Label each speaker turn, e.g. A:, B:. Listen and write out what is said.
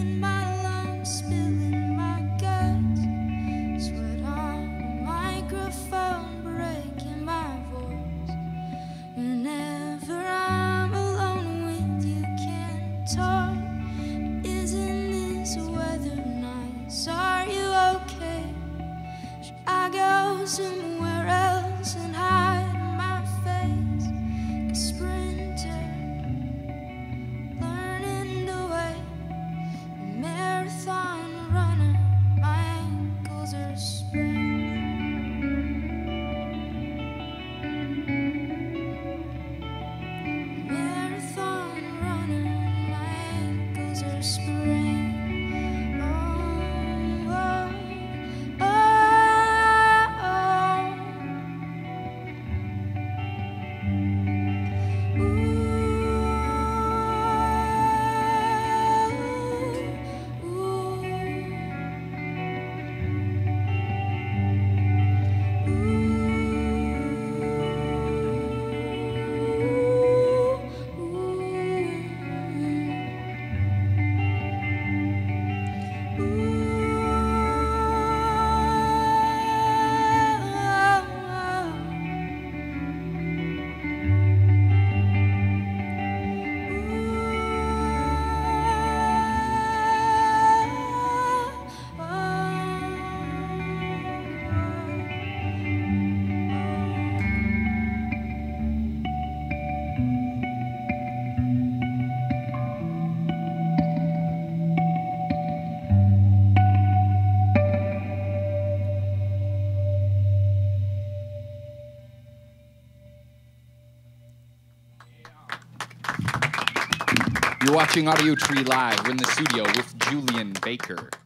A: in my lungs, spilling my guts. Sweat on the microphone, breaking my voice. Whenever I'm alone with you, can't talk. Isn't this weather nice? Are you okay? Should I go somewhere else and hide my face? 'Cause sprinter, learning to wait. Marathon runner, my ankles are sprained. Marathon runner, my ankles are sprained. Oh, oh, oh,
B: You're watching Audiotree Live. We're in the studio with Julien Baker.